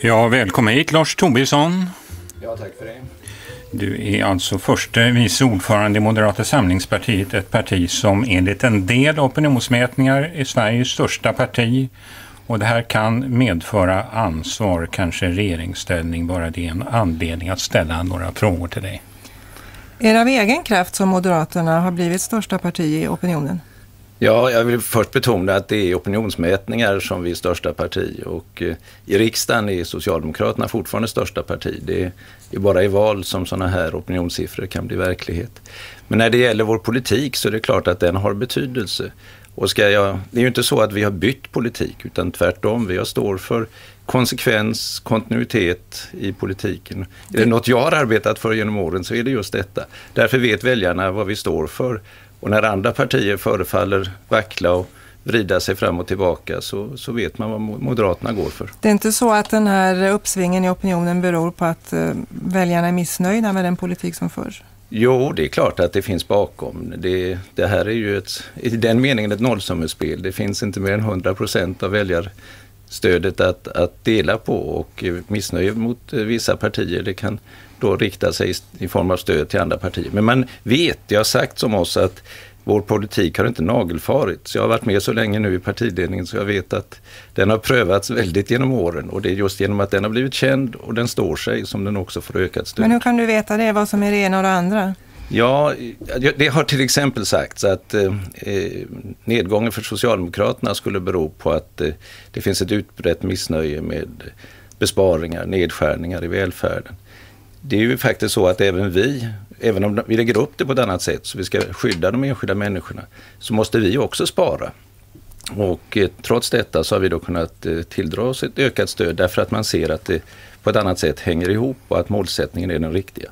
Ja, välkommen hit Lars Tobisson. Ja, tack för det. Du är alltså förste vice ordförande i Moderata samlingspartiet, ett parti som enligt en del opinionsmätningar är Sveriges största parti. Och det här kan medföra ansvar, kanske regeringsställning, bara det är en anledning att ställa några frågor till dig. Är det av egen kraft som Moderaterna har blivit största parti i opinionen? Ja, jag vill först betona att det är opinionsmätningar som vi är största parti, och i riksdagen är Socialdemokraterna fortfarande största parti. Det är bara i val som sådana här opinionssiffror kan bli verklighet. Men när det gäller vår politik så är det klart att den har betydelse. Och det är ju inte så att vi har bytt politik, utan tvärtom, vi står för konsekvens, kontinuitet i politiken. Är det något jag har arbetat för genom åren så är det just detta. Därför vet väljarna vad vi står för. Och när andra partier förefaller vackla och vrida sig fram och tillbaka så vet man vad Moderaterna går för. Det är inte så att den här uppsvingen i opinionen beror på att väljarna är missnöjda med den politik som förs? Jo, det är klart att det finns bakom. Det här är ju i den meningen ett nollsummespel. Det finns inte mer än 100% av väljarstödet att dela på, och missnöje mot vissa partier, det kan då rikta sig i form av stöd till andra partier. Men man vet, jag har sagt som oss, att vår politik har inte nagelfarit. Så jag har varit med så länge nu i partiledningen så jag vet att den har prövats väldigt genom åren. Och det är just genom att den har blivit känd och den står sig som den också får ökat stöd. Men hur kan du veta det, vad som är det ena och det andra? Ja, det har till exempel sagts att nedgången för Socialdemokraterna skulle bero på att det finns ett utbrett missnöje med besparingar, nedskärningar i välfärden. Det är ju faktiskt så att även om vi lägger upp det på ett annat sätt så vi ska skydda de enskilda människorna, så måste vi också spara. Och trots detta så har vi då kunnat tilldra oss ett ökat stöd därför att man ser att det på ett annat sätt hänger ihop och att målsättningen är den riktiga.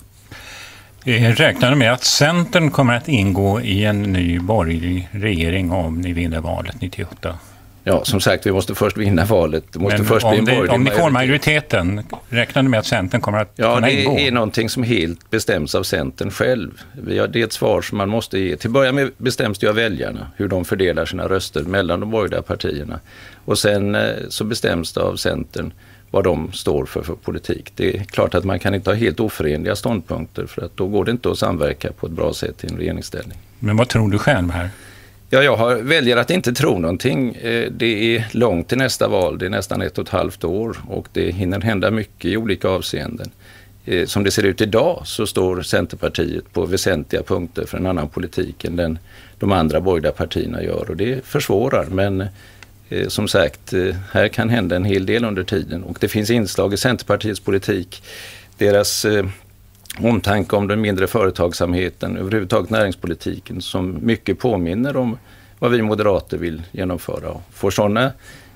Räknar du med att Centern kommer att ingå i en ny borgerlig regering om ni vinner valet 98? Ja, som sagt, vi måste först vinna valet. Det måste först bli en borgerlig om ni får majoriteten, räknar du med att Centern kommer att kunna ingå? Ja, det är någonting som helt bestäms av Centern själv. Det är ett svar som man måste ge. Till början med bestäms det av väljarna hur de fördelar sina röster mellan de borgerliga partierna. Och sen så bestäms det av Centern vad de står för politik. Det är klart att man kan inte ha helt oförenliga ståndpunkter, för att då går det inte att samverka på ett bra sätt i en regeringsställning. Men vad tror du själv här? Ja, jag väljer att inte tro någonting. Det är långt till nästa val, det är nästan 1,5 år, och det hinner hända mycket i olika avseenden. Som det ser ut idag så står Centerpartiet på väsentliga punkter för en annan politik än de andra borgerliga partierna gör, och det försvårar. Men som sagt, här kan hända en hel del under tiden, och det finns inslag i Centerpartiets politik, deras omtanke om den mindre företagsamheten, överhuvudtaget näringspolitiken, som mycket påminner om vad vi moderater vill genomföra. Får sådana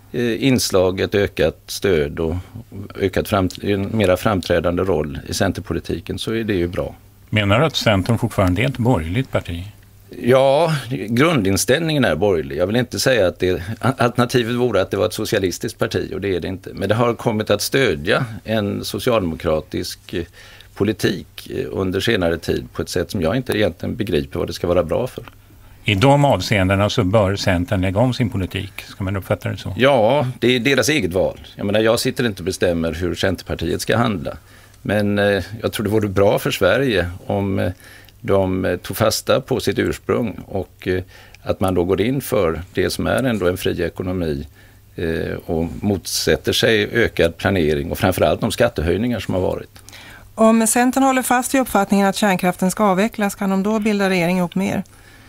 inslag ett ökat stöd och en mera framträdande roll i centerpolitiken, så är det ju bra. Menar du att Centern fortfarande är ett borgerligt parti? Ja, grundinställningen är borgerlig. Jag vill inte säga att alternativet vore att det var ett socialistiskt parti, och det är det inte. Men det har kommit att stödja en socialdemokratisk politik under senare tid på ett sätt som jag inte egentligen begriper vad det ska vara bra för. I de avseendena så bör Centern lägga om sin politik, ska man uppfatta det så? Ja, det är deras eget val. Jag sitter inte och bestämmer hur Centerpartiet ska handla. Men jag tror det vore bra för Sverige om de tog fasta på sitt ursprung, och att man då går in för det som är ändå en fri ekonomi och motsätter sig ökad planering och framförallt de skattehöjningar som har varit. Om Centern håller fast vid uppfattningen att kärnkraften ska avvecklas, kan de då bilda regering ihop med er?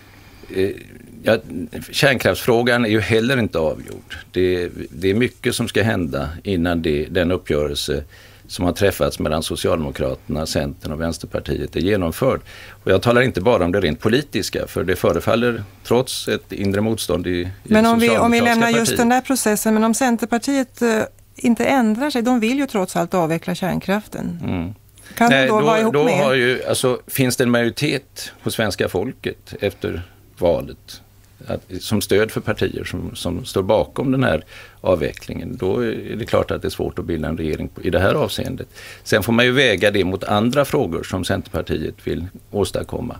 Kärnkraftsfrågan är ju heller inte avgjord. Det är mycket som ska hända innan den uppgörelse som har träffats mellan Socialdemokraterna, Centern och Vänsterpartiet är genomförd. Och jag talar inte bara om det rent politiska, för det förefaller trots ett inre motstånd i men om vi lämnar just den där processen, men om Centerpartiet inte ändrar sig, de vill ju trots allt avveckla kärnkraften. Kan de då vara ihop med? Finns det en majoritet hos svenska folket efter valet som stöd för partier som står bakom den här avvecklingen, då är det klart att det är svårt att bilda en regering i det här avseendet. Sen får man ju väga det mot andra frågor som Centerpartiet vill åstadkomma.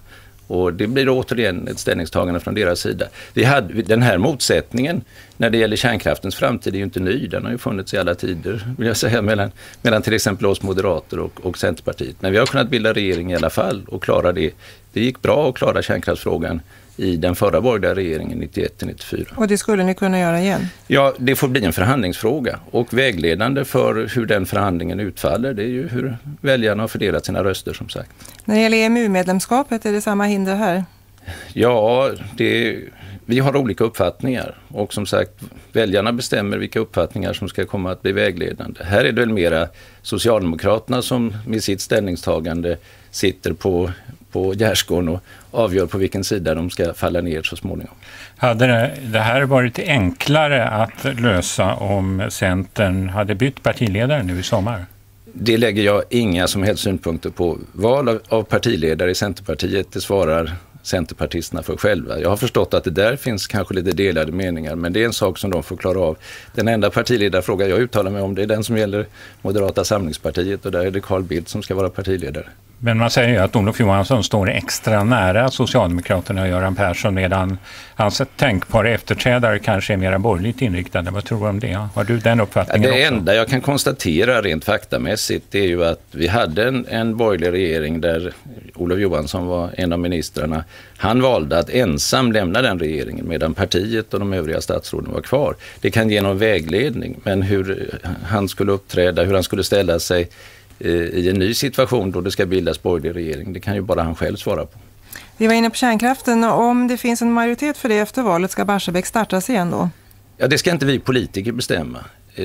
Och det blir återigen ett ställningstagande från deras sida. Den här motsättningen när det gäller kärnkraftens framtid är ju inte ny. Den har ju funnits i alla tider, vill jag säga, mellan till exempel oss moderater och Centerpartiet. Men vi har kunnat bilda regering i alla fall och klara det. Det gick bra att klara kärnkraftsfrågan i den förra borgerliga regeringen 91-94. Och det skulle ni kunna göra igen? Ja, det får bli en förhandlingsfråga. Och vägledande för hur den förhandlingen utfaller, det är ju hur väljarna har fördelat sina röster, som sagt. När det gäller EMU-medlemskapet, är det samma hinder här? Ja, vi har olika uppfattningar. Och som sagt, väljarna bestämmer vilka uppfattningar som ska komma att bli vägledande. Här är det väl mera Socialdemokraterna som med sitt ställningstagande sitter på gärdsgården och avgör på vilken sida de ska falla ner så småningom. Hade det här varit enklare att lösa om Centern hade bytt partiledare nu i sommar? Det lägger jag inga som helst synpunkter på. Val av partiledare i Centerpartiet, det svarar centerpartisterna för själva. Jag har förstått att det där finns kanske lite delade meningar, men det är en sak som de får klara av. Den enda partiledarfråga jag uttalar mig om, det är den som gäller Moderata samlingspartiet, och där är det Carl Bildt som ska vara partiledare. Men man säger ju att Olof Johansson står extra nära Socialdemokraterna och Göran Persson, medan hans tänkbara efterträdare kanske är mer borgerligt inriktade. Vad tror du om det? Har du den uppfattningen också? Det enda jag kan konstatera rent faktamässigt, det är ju att vi hade en borgerlig regering där Olof Johansson var en av ministrarna. Han valde att ensam lämna den regeringen medan partiet och de övriga statsråden var kvar. Det kan ge någon vägledning, men hur han skulle uppträda, hur han skulle ställa sig i en ny situation då det ska bildas borgerlig regering, det kan ju bara han själv svara på. Vi var inne på kärnkraften, och om det finns en majoritet för det efter valet, ska Barsebäck startas igen då? Ja, det ska inte vi politiker bestämma.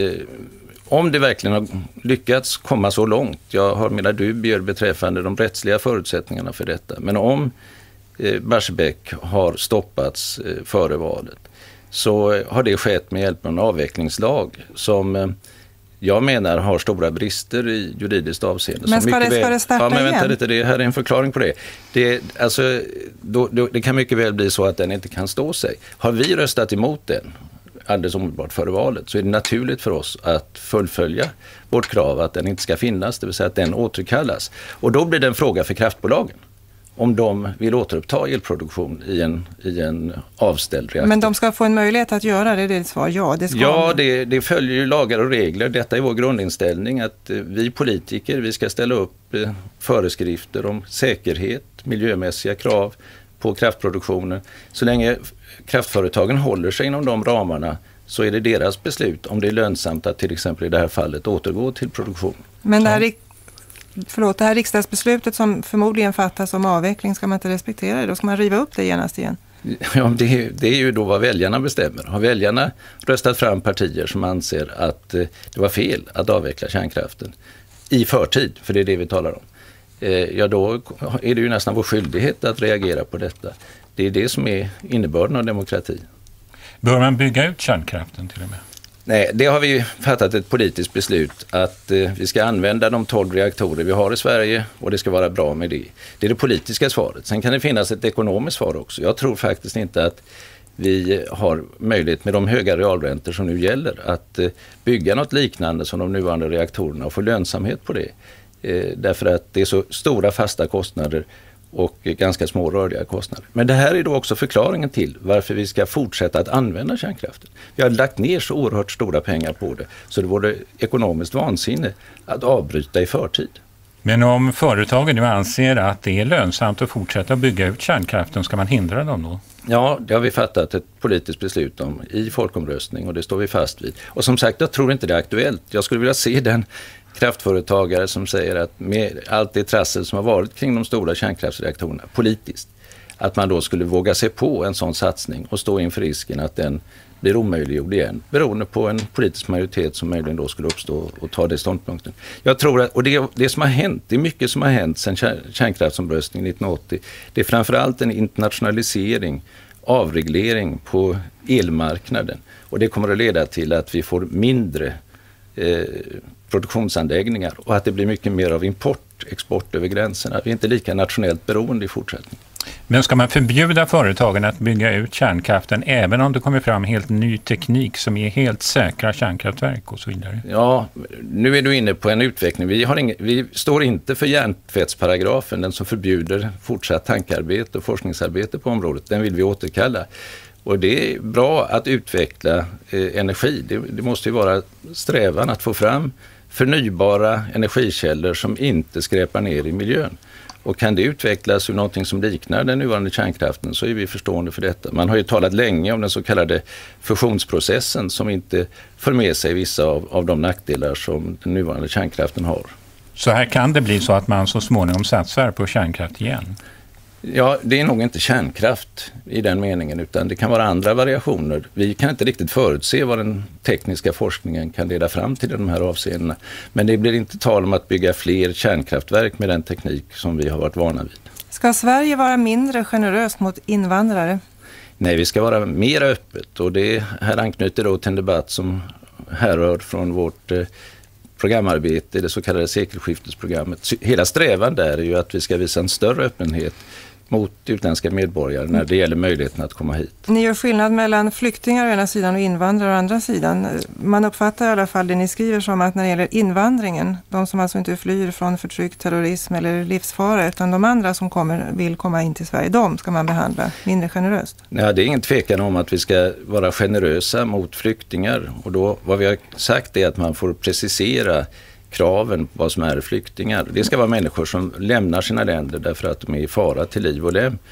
Om det verkligen har lyckats komma så långt, jag har mina dubier beträffande de rättsliga förutsättningarna för detta, men om Barsebäck har stoppats före valet, så har det skett med hjälp av en avvecklingslag som jag menar har stora brister i juridiskt avseende. Men ska det starta men vänta igen? lite, det här är en förklaring på det. Det kan mycket väl bli så att den inte kan stå sig. Har vi röstat emot den alldeles omedelbart före valet, så är det naturligt för oss att fullfölja vårt krav att den inte ska finnas, det vill säga att den återkallas. Och då blir det en fråga för kraftbolagen om de vill återuppta elproduktion i en avställd reaktor. Men de ska få en möjlighet att göra det, det är ett svar. Ja, det ska. Ja, det följer ju lagar och regler. Detta är vår grundinställning, att vi politiker, vi ska ställa upp föreskrifter om säkerhet, miljömässiga krav på kraftproduktionen. Så länge kraftföretagen håller sig inom de ramarna, så är det deras beslut om det är lönsamt att till exempel i det här fallet återgå till produktion. Men det här riksdagsbeslutet som förmodligen fattas om avveckling, ska man inte respektera det? Då ska man riva upp det genast igen? Ja, det är ju då vad väljarna bestämmer. Har väljarna röstat fram partier som anser att det var fel att avveckla kärnkraften i förtid, för det är det vi talar om, ja då är det ju nästan vår skyldighet att reagera på detta. Det är det som är innebörden av demokrati. Bör man bygga ut kärnkraften till och med? Nej, det har vi fattat ett politiskt beslut att vi ska använda de 12 reaktorer vi har i Sverige, och det ska vara bra med det. Det är det politiska svaret. Sen kan det finnas ett ekonomiskt svar också. Jag tror faktiskt inte att vi har möjlighet med de höga realräntor som nu gäller att bygga något liknande som de nuvarande reaktorerna och få lönsamhet på det. Därför att det är så stora fasta kostnader och ganska små rörliga kostnader. Men det här är då också förklaringen till varför vi ska fortsätta att använda kärnkraften. Vi har lagt ner så oerhört stora pengar på det, så det vore ekonomiskt vansinne att avbryta i förtid. Men om företagen nu anser att det är lönsamt att fortsätta bygga ut kärnkraften, ska man hindra dem då? Ja, det har vi fattat ett politiskt beslut om i folkomröstning, och det står vi fast vid. Och som sagt, jag tror inte det är aktuellt. Jag skulle vilja se den kraftföretagare som säger att med allt det trassel som har varit kring de stora kärnkraftsreaktorerna politiskt, att man då skulle våga sig på en sån satsning och stå inför risken att den blir omöjliggjord igen, beroende på en politisk majoritet som möjligen då skulle uppstå och ta det ståndpunkten. Jag tror att, och det som har hänt, det är mycket som har hänt sedan kärnkraftsomröstningen 1980, det är framförallt en internationalisering, avreglering på elmarknaden, och det kommer att leda till att vi får mindre produktionsanläggningar och att det blir mycket mer av export över gränserna. Vi är inte lika nationellt beroende i fortsättningen. Men ska man förbjuda företagen att bygga ut kärnkraften även om det kommer fram helt ny teknik som är helt säkra kärnkraftverk och så vidare? Ja, nu är du inne på en utveckling. Vi står inte för hjärntvättsparagrafen, den som förbjuder fortsatt tankarbete och forskningsarbete på området. Den vill vi återkalla. Och det är bra att utveckla energi. Det måste ju vara strävan att få fram förnybara energikällor som inte skräpar ner i miljön. Och kan det utvecklas ur någonting som liknar den nuvarande kärnkraften så är vi förstående för detta. Man har ju talat länge om den så kallade fusionsprocessen som inte för med sig vissa av de nackdelar som den nuvarande kärnkraften har. Så här kan det bli så att man så småningom satsar på kärnkraft igen? Ja, det är nog inte kärnkraft i den meningen utan det kan vara andra variationer. Vi kan inte riktigt förutse vad den tekniska forskningen kan leda fram till i de här avseendena. Men det blir inte tal om att bygga fler kärnkraftverk med den teknik som vi har varit vana vid. Ska Sverige vara mindre generöst mot invandrare? Nej, vi ska vara mer öppet och det här anknyter då till en debatt som härrör från vårt programarbete, det så kallade sekelskiftesprogrammet. Hela strävan där är ju att vi ska visa en större öppenhet mot utländska medborgare när det gäller möjligheten att komma hit. Ni gör skillnad mellan flyktingar å ena sidan och invandrare å andra sidan. Man uppfattar i alla fall det ni skriver som att när det gäller invandringen, de som alltså inte flyr från förtryck, terrorism eller livsfara utan de andra som vill komma in till Sverige, de ska man behandla mindre generöst. Ja, det är ingen tvekan om att vi ska vara generösa mot flyktingar och då vad vi har sagt är att man får precisera kraven på vad som är flyktingar. Det ska vara människor som lämnar sina länder därför att de är i fara till liv och lem.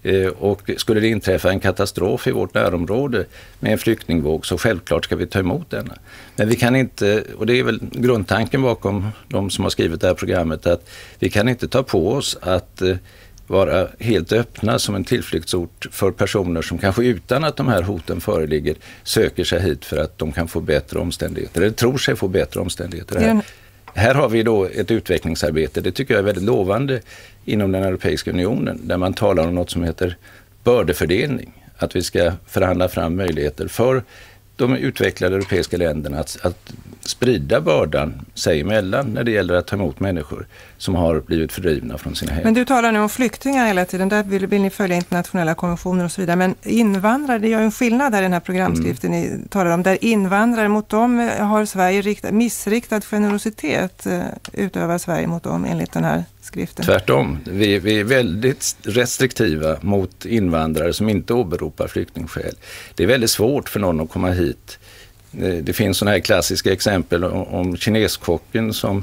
Och skulle det inträffa en katastrof i vårt närområde med en flyktingvåg så självklart ska vi ta emot denna. Men vi kan inte, och det är väl grundtanken bakom de som har skrivit det här programmet, att vi kan inte ta på oss att vara helt öppna som en tillflyktsort för personer som kanske utan att de här hoten föreligger söker sig hit för att de kan få bättre omständigheter eller tror sig få bättre omständigheter. Här har vi då ett utvecklingsarbete, det tycker jag är väldigt lovande inom den Europeiska unionen där man talar om något som heter bördefördelning. Att vi ska förhandla fram möjligheter för de utvecklade europeiska länderna att sprida bördan sig emellan när det gäller att ta emot människor som har blivit fördrivna från sina hem. Men du talar nu om flyktingar hela tiden, där vill ni följa internationella konventioner och så vidare. Men invandrare, det gör en skillnad där i den här programskriften ni talar om. Där invandrare mot dem har Sverige missriktad generositet utövar Sverige mot dem enligt den här skriften. Tvärtom, vi är väldigt restriktiva mot invandrare som inte åberopar flyktingskäl. Det är väldigt svårt för någon att komma hit. Det finns sådana här klassiska exempel om kineskocken som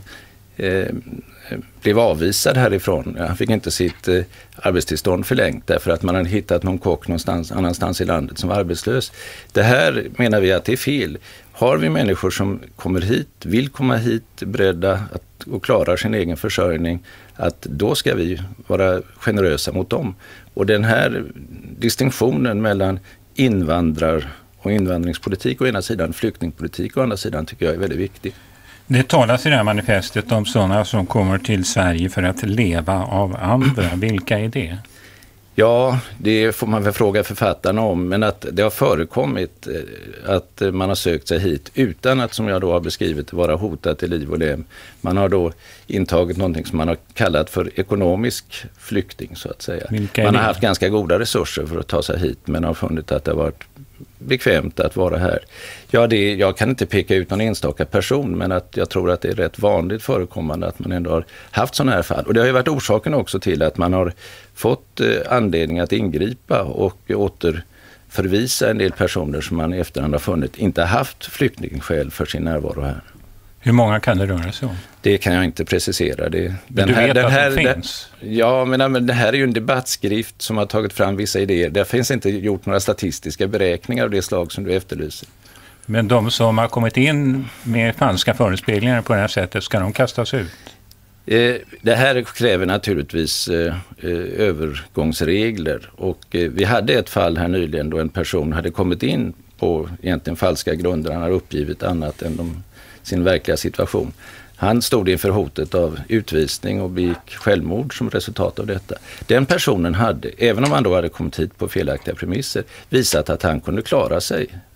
blev avvisad härifrån. Han fick inte sitt arbetstillstånd förlängt därför att man hade hittat någon kock någonstans annanstans i landet som var arbetslös. Det här menar vi att det är fel. Har vi människor som kommer hit, vill komma hit, beredda och klarar sin egen försörjning, att då ska vi vara generösa mot dem. Och den här distinktionen mellan och invandringspolitik å ena sidan, flyktingpolitik å andra sidan tycker jag är väldigt viktig. Det talas i det här manifestet om sådana som kommer till Sverige för att leva av andra. Vilka är det? Ja, det får man väl fråga författarna om, men att det har förekommit att man har sökt sig hit utan att, som jag då har beskrivit, vara hotat till liv och lem. Man har då intagit någonting som man har kallat för ekonomisk flykting så att säga. Man har haft ganska goda resurser för att ta sig hit men har funnit att det har varit bekvämt att vara här. Ja, jag kan inte peka ut någon enstaka person men att jag tror att det är rätt vanligt förekommande att man ändå har haft sådana här fall. Och det har ju varit orsaken också till att man har fått anledning att ingripa och återförvisa en del personer som man i efterhand har funnit inte haft flyktingskäl för sin närvaro här. Hur många kan det röra sig om? Det kan jag inte precisera. Men du vet att det finns? Ja, men det här är ju en debattskrift som har tagit fram vissa idéer. Det finns inte gjort några statistiska beräkningar av det slag som du efterlyser. Men de som har kommit in med falska förespeglingar på det här sättet, ska de kastas ut? Det här kräver naturligtvis övergångsregler. Och vi hade ett fall här nyligen då en person hade kommit in på egentligen falska grunder. Han har uppgivit annat än sin verkliga situation. Han stod inför hotet av utvisning och begick självmord som resultat av detta. Den personen hade, även om han då hade kommit hit på felaktiga premisser, visat att han kunde klara sig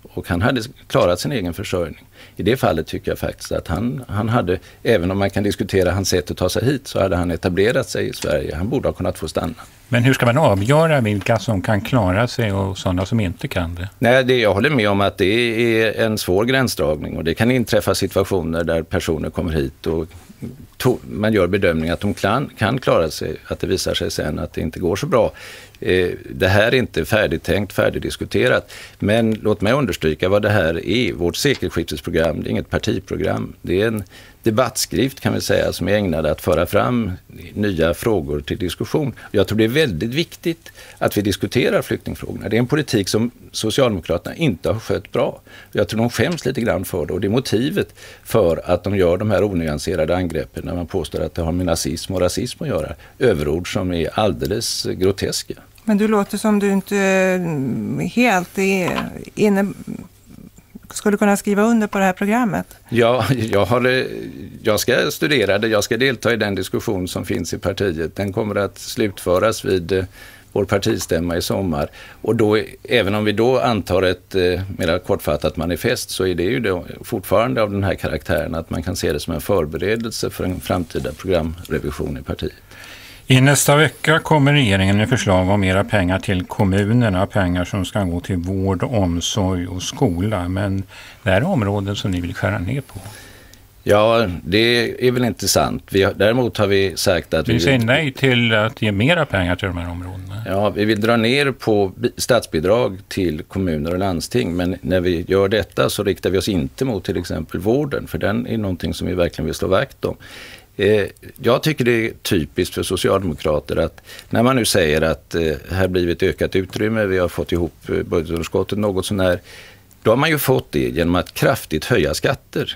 och han hade klarat sin egen försörjning. I det fallet tycker jag faktiskt att han hade, även om man kan diskutera hans sätt att ta sig hit, så hade han etablerat sig i Sverige. Han borde ha kunnat få stanna. Men hur ska man avgöra vilka som kan klara sig och sådana som inte kan det? Nej, jag håller med om att det är en svår gränsdragning, och det kan inträffa situationer där personer kommer hit och man gör bedömning att de kan klara sig, att det visar sig sen att det inte går så bra. Det här är inte färdigtänkt, färdigdiskuterat, men låt mig understryka vad det här är. Vårt sekelskiftesprogram, det är inget partiprogram, det är en debattskrift kan vi säga, som är ägnad att föra fram nya frågor till diskussion. Jag tror det är väldigt viktigt att vi diskuterar flyktingfrågorna. Det är en politik som Socialdemokraterna inte har skött bra. Jag tror de skäms lite grann för det, och det är motivet för att de gör de här onyanserade angreppen när man påstår att det har med nazism och rasism att göra. Överord som är alldeles groteska. Men du låter som du inte helt är skulle kunna skriva under på det här programmet. Ja, jag ska studera det. Jag ska delta i den diskussion som finns i partiet. Den kommer att slutföras vid vår partistämma i sommar. Och då, även om vi då antar ett mer kortfattat manifest, så är det ju då fortfarande av den här karaktären att man kan se det som en förberedelse för en framtida programrevision i partiet. I nästa vecka kommer regeringen med förslag om mera pengar till kommunerna, pengar som ska gå till vård, omsorg och skola. Men det här är områden som ni vill skära ner på. Ja, det är väl inte sant. Däremot har vi sagt att vi säger nej till att ge mera pengar till de här områdena. Ja, vi vill dra ner på statsbidrag till kommuner och landsting, men när vi gör detta så riktar vi oss inte mot till exempel vården, för den är någonting som vi verkligen vill slå vakt om. Jag tycker det är typiskt för socialdemokrater att när man nu säger att här blir ett ökat utrymme, vi har fått ihop budgetunderskottet något sån här, då har man ju fått det genom att kraftigt höja skatter.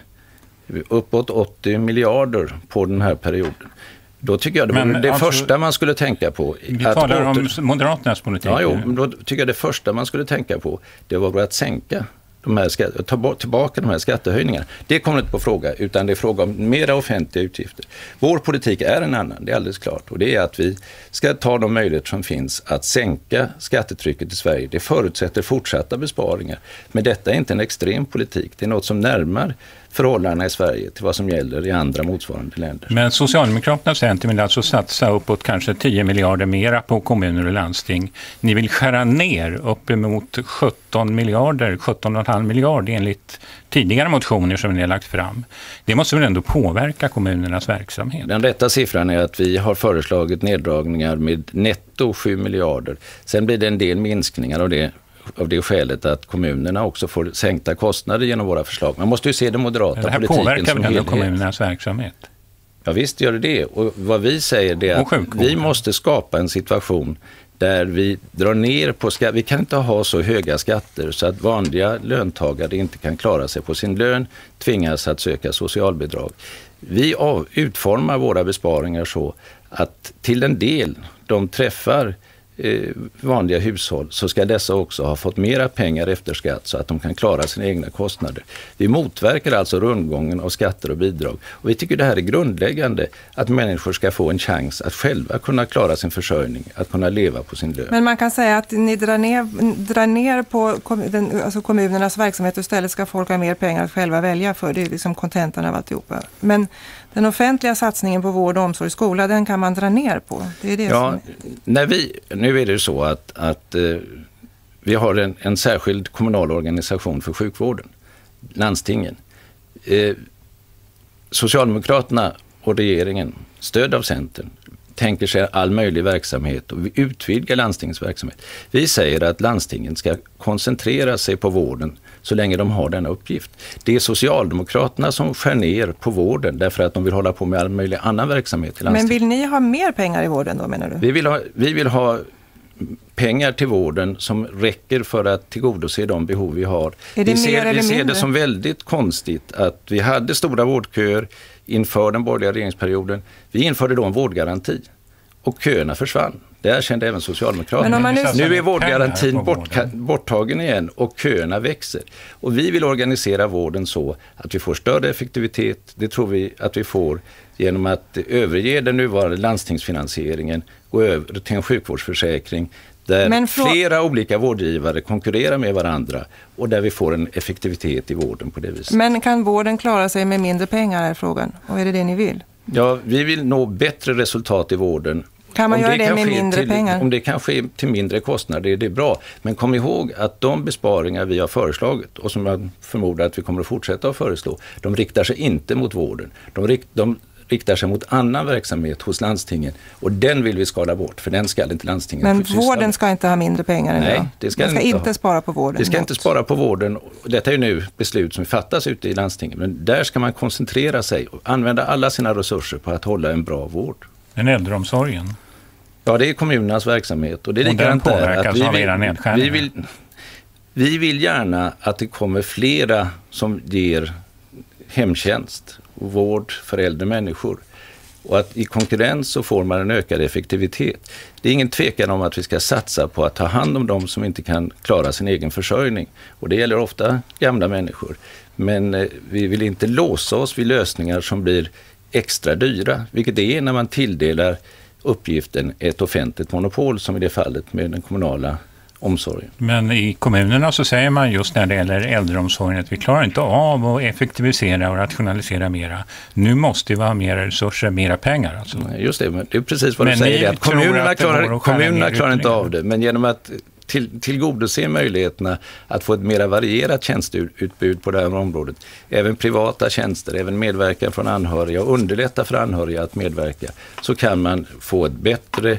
Uppåt 80 miljarder på den här perioden. Då tycker jag det var det första man skulle tänka på. Vi talar om Moderaternas politik. Ja, men då tycker jag det första man skulle tänka på, det var att sänka de här ta tillbaka de här skattehöjningarna. Det kommer inte på fråga, utan det är fråga om mera offentliga utgifter. Vår politik är en annan, det är alldeles klart. Och det är att vi ska ta de möjligheter som finns att sänka skattetrycket i Sverige. Det förutsätter fortsatta besparingar. Men detta är inte en extrem politik. Det är något som närmar förhållandena i Sverige till vad som gäller i andra motsvarande länder. Men Socialdemokraterna och Centern vill alltså satsa uppåt kanske 10 miljarder mera på kommuner och landsting. Ni vill skära ner uppemot 17 miljarder, 17,5 miljarder enligt tidigare motioner som ni har lagt fram. Det måste väl ändå påverka kommunernas verksamhet? Den rätta siffran är att vi har föreslagit neddragningar med netto 7 miljarder. Sen blir det en del minskningar av det skälet att kommunerna också får sänkta kostnader genom våra förslag. Man måste ju se den moderata politiken som helhet. Det här påverkar väl kommunernas verksamhet? Ja, visst gör det. Och vad vi säger är att vi måste skapa en situation där vi drar ner på skatt. Vi kan inte ha så höga skatter så att vanliga löntagare inte kan klara sig på sin lön, tvingas att söka socialbidrag. Vi utformar våra besparingar så att till en del de träffar vanliga hushåll, så ska dessa också ha fått mera pengar efter skatt så att de kan klara sina egna kostnader. Vi motverkar alltså rundgången av skatter och bidrag. Och vi tycker det här är grundläggande, att människor ska få en chans att själva kunna klara sin försörjning, att kunna leva på sin lön. Men man kan säga att ni drar ner på alltså kommunernas verksamhet och istället ska folk ha mer pengar att själva välja för. Det är liksom kontentan av alltihopa. Men den offentliga satsningen på vård, omsorg och skola, den kan man dra ner på. Det är det som... Nu är det så att vi har en särskild kommunal organisation för sjukvården, landstingen. Socialdemokraterna och regeringen, stöd av Centern, tänker sig all möjlig verksamhet och vi utvidgar landstingens verksamhet. Vi säger att landstingen ska koncentrera sig på vården så länge de har denna uppgift. Det är Socialdemokraterna som skär ner på vården därför att de vill hålla på med all möjlig annan verksamhet i landstingen. Men vill ni ha mer pengar i vården då, menar du? Vi vill ha pengar till vården som räcker för att tillgodose de behov vi har. Vi ser det som väldigt konstigt att vi hade stora vårdköer inför den borgerliga regeringsperioden. Vi införde då en vårdgaranti och köerna försvann. Det erkände även Socialdemokraterna. Nu är vårdgarantin borttagen igen och köerna växer. Och vi vill organisera vården så att vi får större effektivitet. Det tror vi att vi får genom att överge den nuvarande landstingsfinansieringen, gå över till en sjukvårdsförsäkring där flera olika vårdgivare konkurrerar med varandra och där vi får en effektivitet i vården på det viset. Men kan vården klara sig med mindre pengar är frågan? Och är det ni vill? Ja, vi vill nå bättre resultat i vården. Kan man göra det med mindre pengar? Om det kan ske till mindre kostnader, det är bra. Men kom ihåg att de besparingar vi har föreslagit och som jag förmodar att vi kommer att fortsätta att föreslå, de riktar sig inte mot vården. De riktar sig mot annan verksamhet hos landstingen och den vill vi skala bort för den ska inte landstingen. Men vården ska inte ha mindre pengar än Nej, det ska den inte spara på vården. Det ska inte spara på vården. Detta är ju nu beslut som fattas ute i landstingen, men där ska man koncentrera sig och använda alla sina resurser på att hålla en bra vård. Men äldreomsorgen? Ja, det är kommunernas verksamhet och det är likadant där att vi vill gärna att det kommer flera som ger hemtjänst och vård för äldre människor. Och att i konkurrens så får man en ökad effektivitet. Det är ingen tvekan om att vi ska satsa på att ta hand om de som inte kan klara sin egen försörjning. Och det gäller ofta gamla människor. Men vi vill inte låsa oss vid lösningar som blir extra dyra. Vilket det är när man tilldelar uppgiften ett offentligt monopol som i det fallet med den kommunala omsorgen. Men i kommunerna så säger man just när det gäller äldreomsorgen att vi klarar inte av att effektivisera och rationalisera mera. Nu måste vi ha mer resurser, mera pengar. Alltså. Just det, men det är precis vad du säger. Att kommunerna klarar inte av det, men genom att tillgodose möjligheterna att få ett mera varierat tjänsteutbud på det här området. Även privata tjänster, även medverkan från anhöriga och underlätta för anhöriga att medverka. Så kan man få ett bättre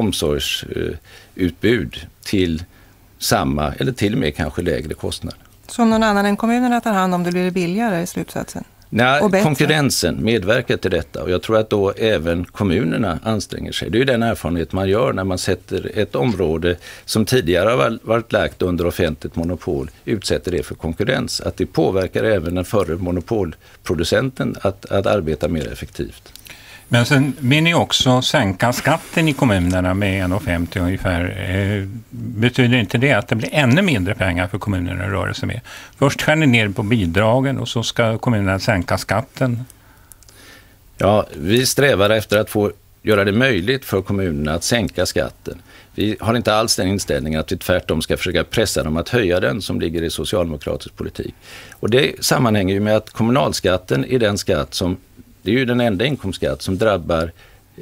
omsorgsutbud till samma eller till och med kanske lägre kostnad. Som någon annan än kommunerna tar hand om det blir billigare i slutsatsen? Nej, konkurrensen medverkar till detta och jag tror att då även kommunerna anstränger sig. Det är ju den erfarenhet man gör när man sätter ett område som tidigare har varit lagt under offentligt monopol, utsätter det för konkurrens. Att det påverkar även den förre monopolproducenten att arbeta mer effektivt. Men sen vill ni också sänka skatten i kommunerna med 1,50 ungefär. Betyder inte det att det blir ännu mindre pengar för kommunerna att röra sig med? Först skär ni ner på bidragen och så ska kommunerna sänka skatten. Ja, vi strävar efter att få göra det möjligt för kommunerna att sänka skatten. Vi har inte alls den inställningen att vi tvärtom ska försöka pressa dem att höja den som ligger i socialdemokratisk politik. Och det sammanhänger ju med att kommunalskatten är den skatt som det är ju den enda inkomstskatt som drabbar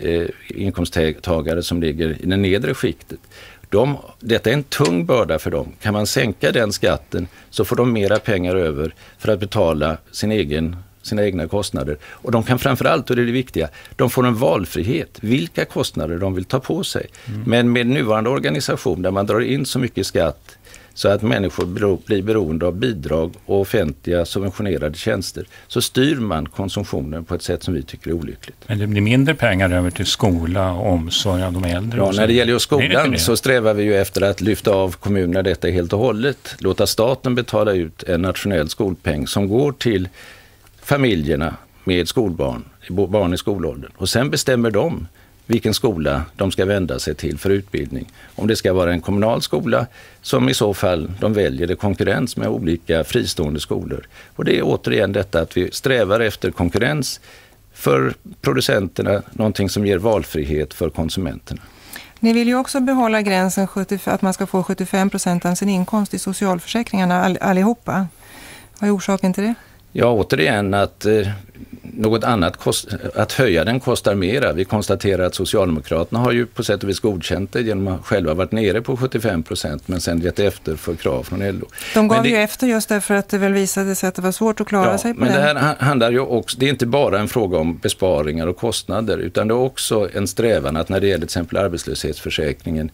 inkomsttagare som ligger i det nedre skiktet. Detta är en tung börda för dem. Kan man sänka den skatten så får de mera pengar över för att betala sina egna kostnader. Och de kan framförallt, och det är det viktiga, de får en valfrihet. Vilka kostnader de vill ta på sig. Men med nuvarande organisation där man drar in så mycket skatt så att människor blir beroende av bidrag och offentliga subventionerade tjänster, så styr man konsumtionen på ett sätt som vi tycker är olyckligt. Men det blir mindre pengar över till skola och omsorg av de äldre? Ja, när det gäller skolan så strävar vi ju efter att lyfta av kommunerna detta helt och hållet. Låta staten betala ut en nationell skolpeng som går till familjerna med skolbarn, barn i skolåldern. Och sen bestämmer de vilken skola de ska vända sig till för utbildning. Om det ska vara en kommunal skola som i så fall de väljer det konkurrens med olika fristående skolor. Och det är återigen detta att vi strävar efter konkurrens för producenterna, någonting som ger valfrihet för konsumenterna. Ni vill ju också behålla gränsen att man ska få 75% av sin inkomst i socialförsäkringarna allihopa. Vad är orsaken till det? Ja, återigen att något annat att höja den kostar mera. Vi konstaterar att Socialdemokraterna har ju på sätt och vis godkänt det genom att själva varit nere på 75% men sen gett efter för krav från LO. De gav ju efter just därför att det väl visade sig att det var svårt att klara sig på det. Men det här handlar ju också, det är inte bara en fråga om besparingar och kostnader utan det är också en strävan att när det gäller till exempel arbetslöshetsförsäkringen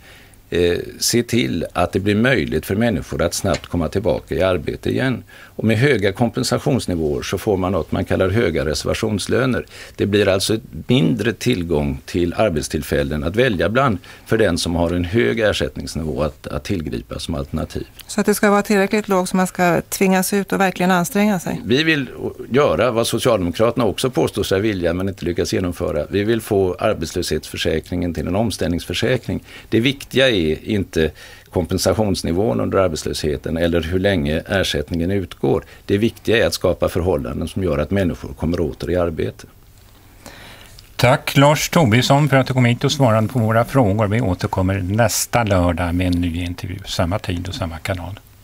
se till att det blir möjligt för människor att snabbt komma tillbaka i arbete igen. Och med höga kompensationsnivåer så får man något man kallar höga reservationslöner. Det blir alltså mindre tillgång till arbetstillfällen att välja bland för den som har en hög ersättningsnivå att tillgripa som alternativ. Så att det ska vara tillräckligt lågt så man ska tvingas ut och verkligen anstränga sig? Vi vill göra vad Socialdemokraterna också påstår sig vilja men inte lyckas genomföra. Vi vill få arbetslöshetsförsäkringen till en omställningsförsäkring. Det viktiga är inte kompensationsnivån under arbetslösheten eller hur länge ersättningen utgår. Det viktiga är att skapa förhållanden som gör att människor kommer åter i arbete. Tack Lars Tobisson för att du kom hit och svarade på våra frågor. Vi återkommer nästa lördag med en ny intervju. Samma tid och samma kanal.